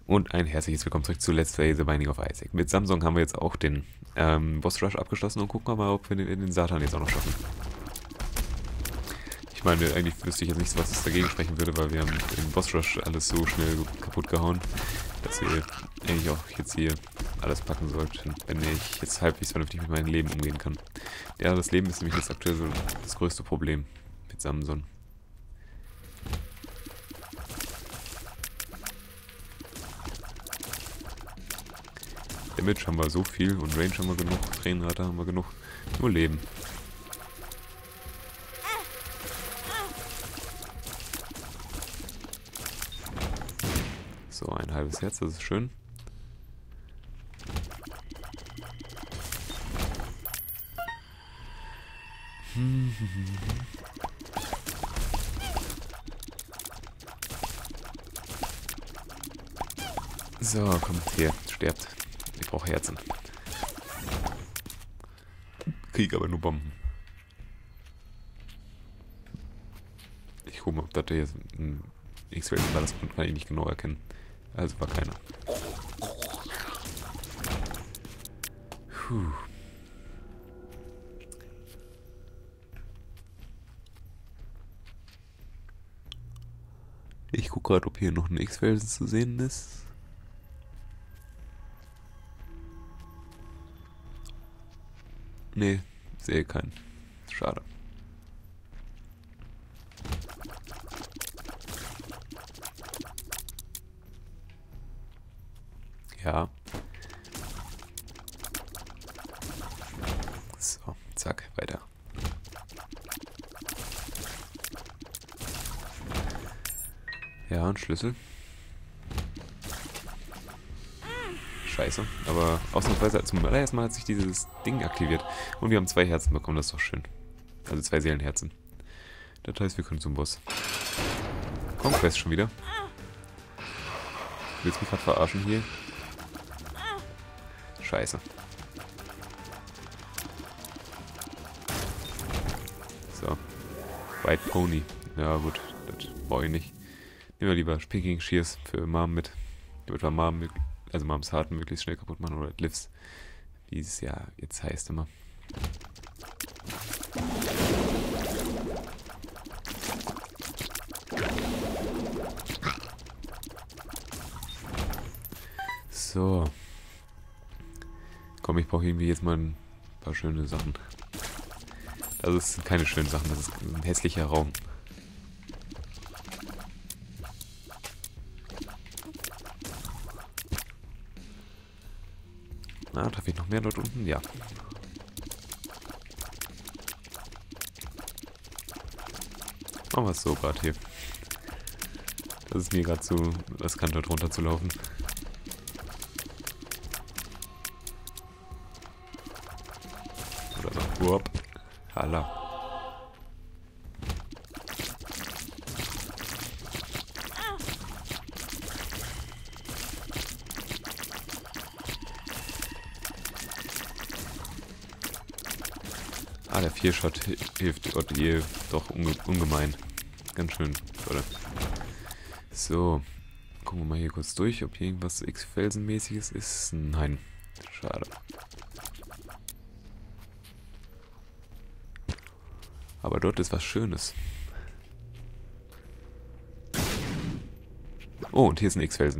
Und ein herzliches Willkommen zurück zu Let's Play The Binding of Isaac. Mit Samsung haben wir jetzt auch den Boss Rush abgeschlossen und gucken wir mal, ob wir den Satan jetzt auch noch schaffen. Ich meine, eigentlich wüsste ich jetzt nicht, was es dagegen sprechen würde, weil wir haben im Boss Rush alles so schnell kaputt gehauen, dass wir eigentlich auch jetzt hier alles packen sollten, wenn ich jetzt halbwegs vernünftig mit meinem Leben umgehen kann. Ja, das Leben ist nämlich jetzt aktuell so das größte Problem mit Samsung. Damage haben wir so viel und Range haben wir genug, Tränenrate haben wir genug, nur Leben. So, ein halbes Herz, das ist schön. So, kommt hier, sterbt. Ich brauche Herzen. Krieg aber nur Bomben. Ich gucke mal, ob das hier ein X-Ray war, das kann ich nicht genau erkennen. Also war keiner. Puh. Ich gucke gerade, ob hier noch ein X-Felsen zu sehen ist. Nee, sehe keinen. Schade. Ja. So, zack, weiter. Ja, ein Schlüssel. Scheiße, aber ausnahmsweise zum allerersten Mal hat sich dieses Ding aktiviert. Und wir haben 2 Herzen bekommen, das ist doch schön. Also 2 Seelenherzen. Das heißt, wir können zum Boss. Conquest schon wieder. Willst du mich gerade verarschen hier? Scheiße. So. White Pony. Ja gut, das brauche ich nicht. Nehmen wir lieber Speaking Shears für Mom mit. Damit wir Mom, also Moms Heart möglichst schnell kaputt machen. Oder Lives. Wie es ja jetzt heißt immer. So. Komm, ich brauche irgendwie jetzt mal ein paar schöne Sachen. Das sind keine schönen Sachen, das ist ein hässlicher Raum. Na, darf ich noch mehr dort unten? Ja. Machen wir es so gerade hier. Das ist mir gerade zu riskant, dort runter zu laufen. Oder so. Wupp. Hala. Ah, der 4-Shot hilft Gott ihr doch ungemein. Ganz schön, oder? So. Gucken wir mal hier kurz durch, ob hier irgendwas X-Felsenmäßiges ist. Nein. Schade. Aber dort ist was Schönes. Oh, und hier ist ein X-Felsen.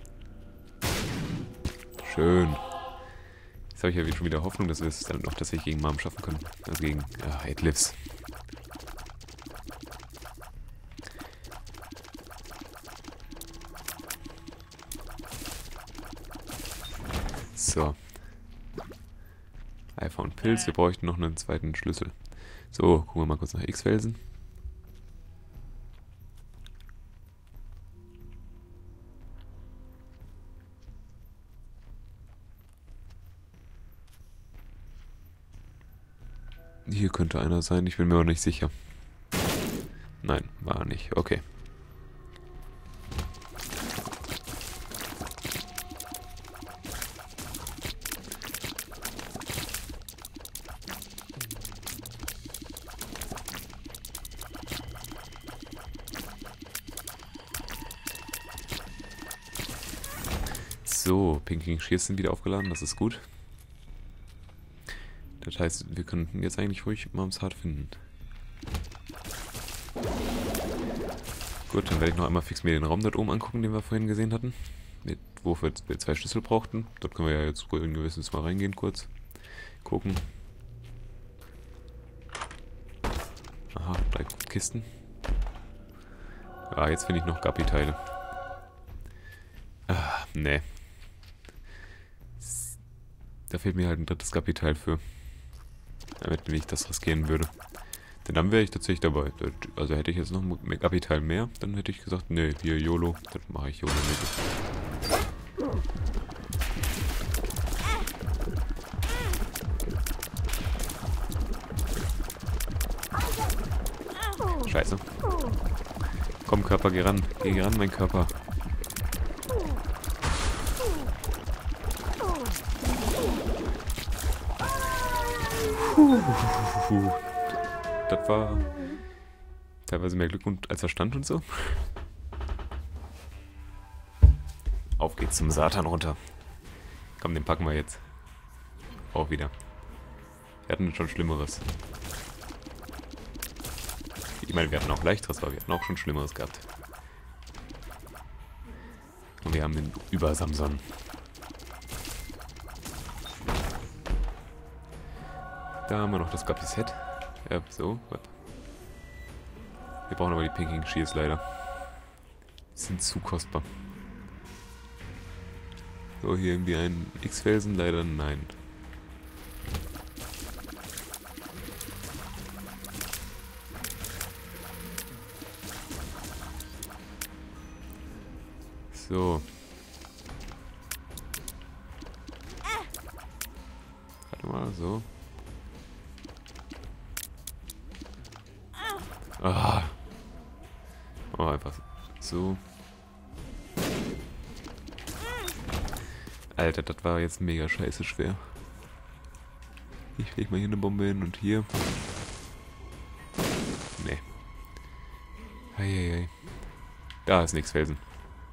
Schön. Jetzt habe ich ja schon wieder Hoffnung, dass wir es dann noch tatsächlich gegen Mom schaffen können. Also gegen 8 Lives. So. Eifer und Pilz. Wir bräuchten noch einen zweiten Schlüssel. So, gucken wir mal kurz nach X-Felsen. Hier könnte einer sein, ich bin mir aber nicht sicher. Nein, war nicht. Okay. So, Pinking Shears sind wieder aufgeladen, das ist gut. Das heißt, wir könnten jetzt eigentlich ruhig Moms Heart finden. Gut, dann werde ich noch einmal fix mir den Raum dort oben angucken, den wir vorhin gesehen hatten. Wofür wir 2 Schlüssel brauchten. Dort können wir ja jetzt ruhig gewissens mal reingehen kurz. Gucken. Aha, 3 Kisten. Ah, jetzt finde ich noch Guppy-Teile. Ah, nee. Da fehlt mir halt ein drittes Guppy-Teil für. Damit ich das riskieren würde. Denn dann wäre ich tatsächlich dabei. Also hätte ich jetzt noch ein Guppy-Teil mehr, dann hätte ich gesagt, nee, hier YOLO, dann mache ich YOLO nicht. Scheiße. Komm, Körper, geh ran. Geh ran, mein Körper. Das war teilweise mehr Glück als Verstand und so. Auf geht's zum Satan runter. Komm, den packen wir jetzt. Auch wieder. Wir hatten schon Schlimmeres. Ich meine, wir hatten auch Leichteres, aber wir hatten auch schon Schlimmeres gehabt. Und wir haben den Über-Samson. Da haben wir noch das Guppy-Set. Ja, so. Wir brauchen aber die Pinking Shears leider. Die sind zu kostbar. So, hier irgendwie ein X-Felsen, leider nein. So. Warte mal, so. Ah. Oh, einfach so. Alter, das war jetzt mega scheiße schwer. Ich leg mal hier eine Bombe hin und hier. Nee. Heieiei. Da ist nichts Felsen.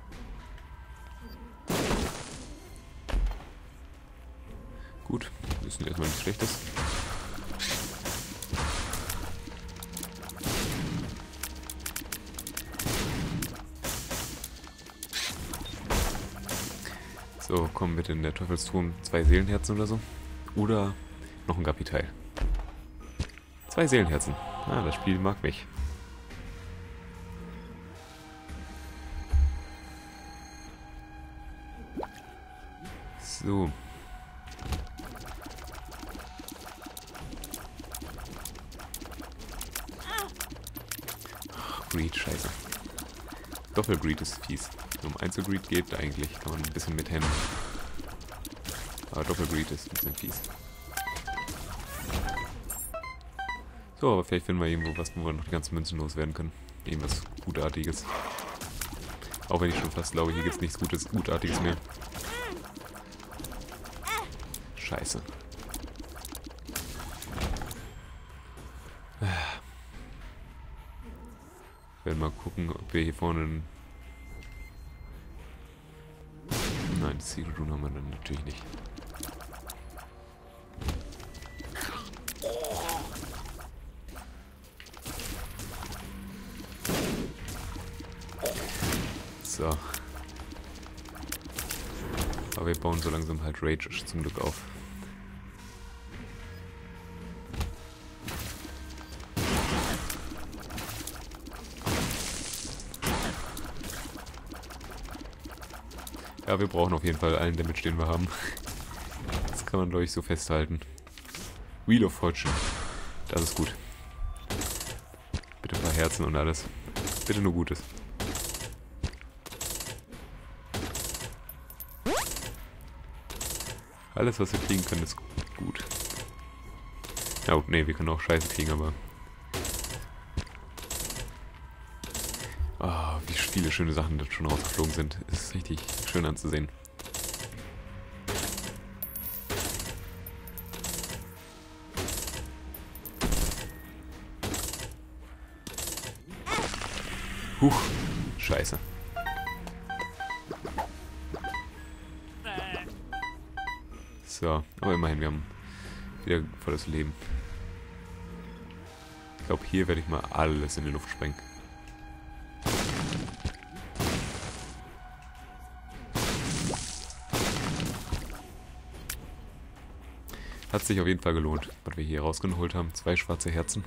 Gut, wissen erstmal nichts Schlechtes. So, komm bitte in der Teufelstruhe 2 Seelenherzen oder so. Oder noch ein Guppy-Teil. 2 Seelenherzen. Ah, das Spiel mag mich. So. Ach, Greed, scheiße. Doppel-Greed ist fies. Wenn um Einzel-Greed geht, eigentlich kann man ein bisschen mithemmen. Aber Doppel-Greed ist ein bisschen fies. So, aber vielleicht finden wir irgendwo was, wo wir noch die ganzen Münzen loswerden können. Irgendwas Gutartiges. Auch wenn ich schon fast glaube, hier gibt es nichts Gutartiges mehr. Scheiße. Wir werden mal gucken, ob wir hier vorne einen... Nein, das Secret Room haben wir dann natürlich nicht. So. Aber wir bauen so langsam halt Rage zum Glück auf. Ja, wir brauchen auf jeden Fall allen Damage, den wir haben. Das kann man, glaube ich, so festhalten. Wheel of Fortune. Das ist gut. Bitte ein paar Herzen und alles. Bitte nur Gutes. Alles, was wir kriegen können, ist gut. Ja gut, nee, wir können auch Scheiße kriegen, aber... Ah, wie viele schöne Sachen da schon rausgeflogen sind. Ist richtig schön anzusehen. Huch, scheiße. So, aber immerhin, wir haben wieder volles Leben. Ich glaube, hier werde ich mal alles in die Luft sprengen. Hat sich auf jeden Fall gelohnt, was wir hier rausgeholt haben. 2 schwarze Herzen.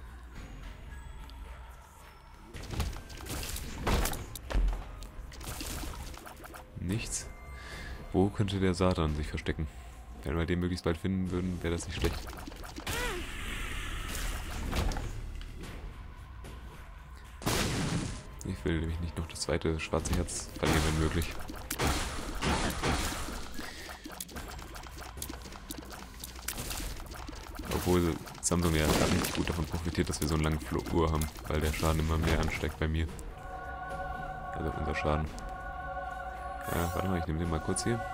Nichts. Wo könnte der Satan sich verstecken? Wenn wir den möglichst bald finden würden, wäre das nicht schlecht. Ich will nämlich nicht noch das zweite schwarze Herz verlieren, wenn möglich. Obwohl Samsung ja richtig gut davon profitiert, dass wir so einen langen Uhr haben, weil der Schaden immer mehr ansteigt bei mir. Also unser Schaden. Ja, warte mal, ich nehme den mal kurz hier.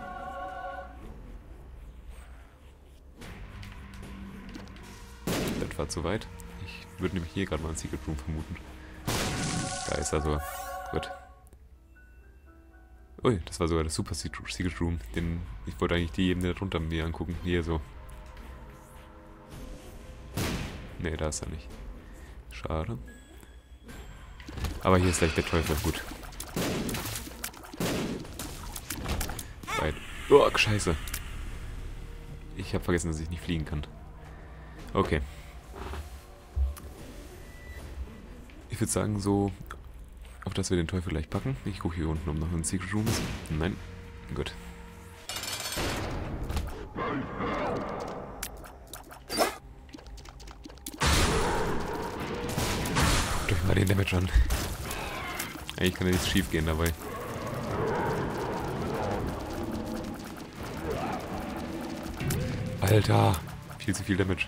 Das war zu weit. Ich würde nämlich hier gerade mal einen Secret Room vermuten. Da ist er sogar. Gut. Ui, das war sogar das Super Secret Room. Ich wollte eigentlich die Ebene darunter mir angucken. Hier so. Ne, da ist er nicht. Schade. Aber hier ist gleich der Teufel. Gut. Weit. Oh, scheiße. Ich habe vergessen, dass ich nicht fliegen kann. Okay. Ich würde sagen, so, auf dass wir den Teufel gleich packen. Ich gucke hier unten, ob noch ein Secret Room ist. Nein. Gut. Durch mal den Damage an. Eigentlich kann ja nichts schief gehen dabei. Alter, viel zu viel Damage.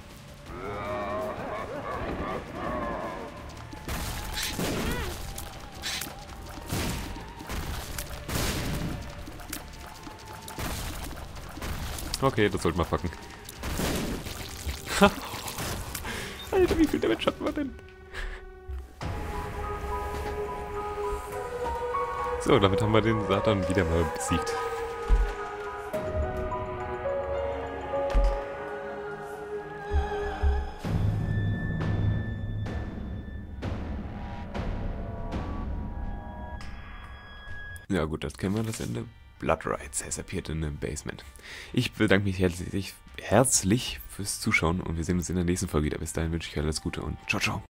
Okay, das sollte mal packen. Alter, wie viel Damage hatten wir denn? So, damit haben wir den Satan wieder mal besiegt. Ja gut, das kennen wir, das Ende. Blood Rites, es appeared in the basement. Ich bedanke mich herzlich fürs Zuschauen und wir sehen uns in der nächsten Folge wieder. Bis dahin wünsche ich euch alles Gute und ciao, ciao.